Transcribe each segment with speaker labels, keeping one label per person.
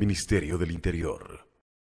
Speaker 1: Ministerio del Interior.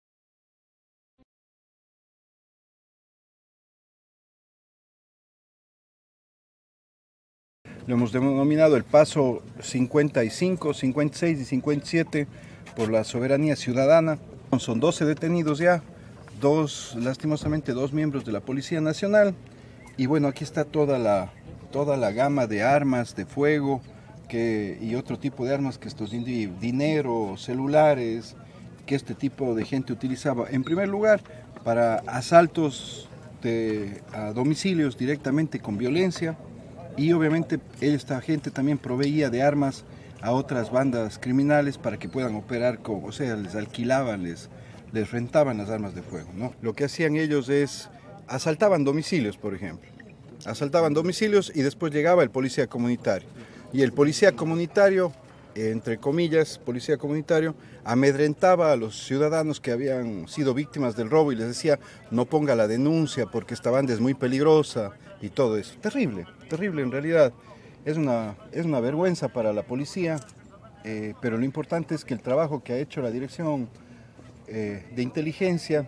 Speaker 2: Lo hemos denominado el paso 55, 56 y 57 por la soberanía ciudadana. Son 12 detenidos ya, lastimosamente dos miembros de la Policía Nacional. Y bueno, aquí está toda la gama de armas de fuego y otro tipo de armas que estos dinero, celulares, que este tipo de gente utilizaba. En primer lugar, para asaltos a domicilios directamente con violencia. Y obviamente esta gente también proveía de armas a otras bandas criminales para que puedan operar, o sea, les alquilaban, les rentaban las armas de fuego, ¿no? Lo que hacían ellos es, asaltaban domicilios, por ejemplo. Asaltaban domicilios y después llegaba el policía comunitario. Y el policía comunitario, entre comillas, policía comunitario, amedrentaba a los ciudadanos que habían sido víctimas del robo y les decía, no ponga la denuncia porque esta banda es muy peligrosa y todo eso. Terrible, terrible en realidad. Es una vergüenza para la policía, pero lo importante es que el trabajo que ha hecho la Dirección de Inteligencia,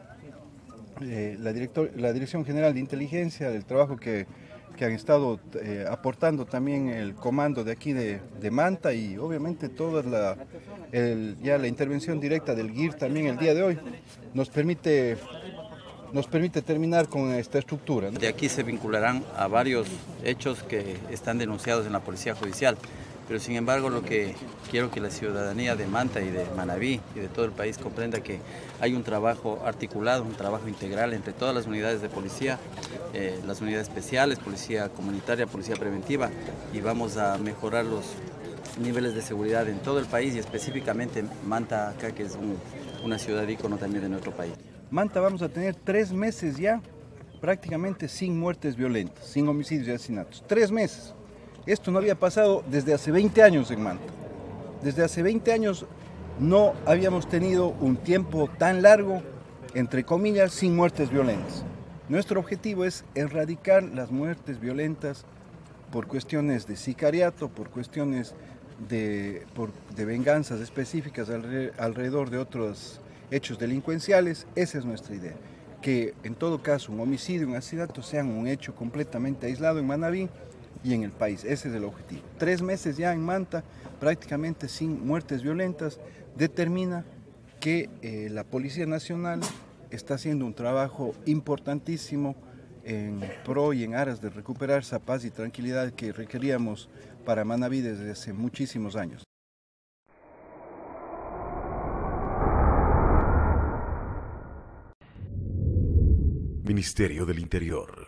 Speaker 2: la Dirección General de Inteligencia, el trabajo que han estado aportando también el comando de aquí de Manta y obviamente toda ya la intervención directa del GIR también el día de hoy nos permite terminar con esta estructura, ¿no?
Speaker 3: De aquí se vincularán a varios hechos que están denunciados en la Policía Judicial, pero sin embargo lo que quiero que la ciudadanía de Manta y de Manabí y de todo el país comprenda que hay un trabajo articulado, un trabajo integral entre todas las unidades de policía, las unidades especiales, policía comunitaria, policía preventiva, y vamos a mejorar los niveles de seguridad en todo el país y específicamente en Manta acá, que es una ciudad ícono también de nuestro país.
Speaker 2: Manta vamos a tener 3 meses ya prácticamente sin muertes violentas, sin homicidios y asesinatos. 3 meses. Esto no había pasado desde hace 20 años en Manta. Desde hace 20 años no habíamos tenido un tiempo tan largo, entre comillas, sin muertes violentas. Nuestro objetivo es erradicar las muertes violentas por cuestiones de sicariato, por cuestiones de venganzas específicas alrededor de otros hechos delincuenciales. Esa es nuestra idea, que en todo caso un homicidio, un asesinato sean un hecho completamente aislado en Manabí y en el país. Ese es el objetivo. 3 meses ya en Manta, prácticamente sin muertes violentas, determina que la Policía Nacional está haciendo un trabajo importantísimo en pro y en aras de recuperar esa paz y tranquilidad que requeríamos para Manabí desde hace muchísimos años.
Speaker 1: Ministerio del Interior.